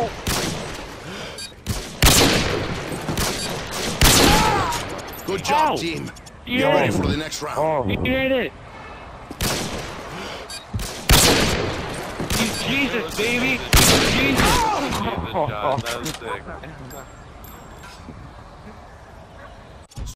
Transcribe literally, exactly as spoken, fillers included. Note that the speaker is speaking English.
Oh! Good job, Oh. team. You Get did ready it. for the next round. Oh. You did it. You Jesus, baby. Jesus. Jesus, John, that was sick.